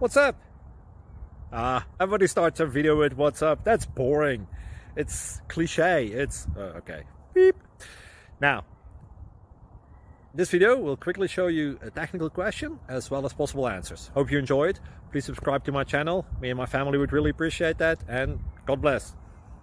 What's up? Everybody starts a video with what's up. That's boring. It's cliche. It's okay. Beep. Now, this video will quickly show you a technical question as well as possible answers. Hope you enjoyed. Please subscribe to my channel. Me and my family would really appreciate that, and God bless.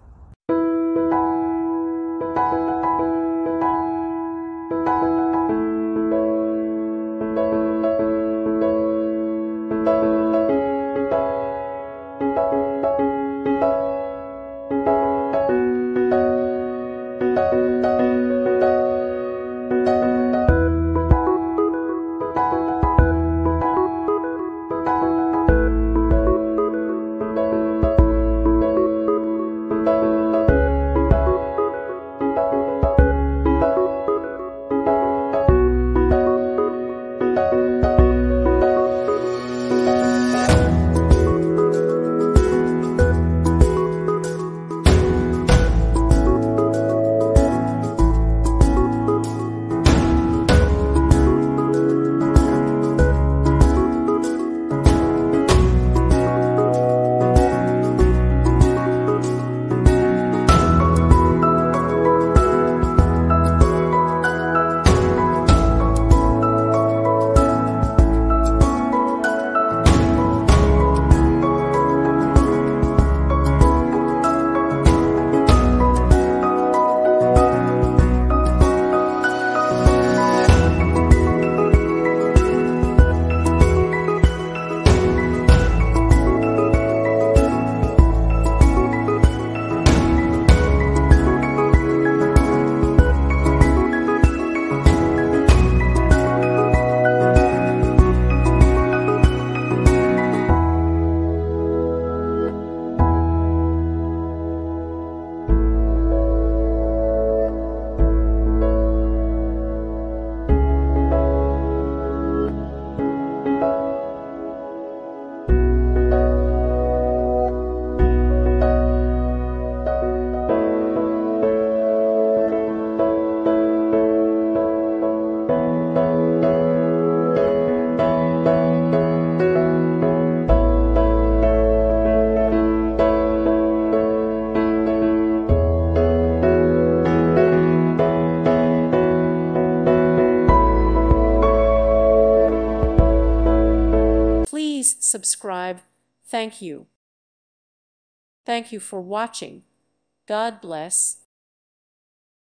Please subscribe. Thank you. Thank you for watching. God bless.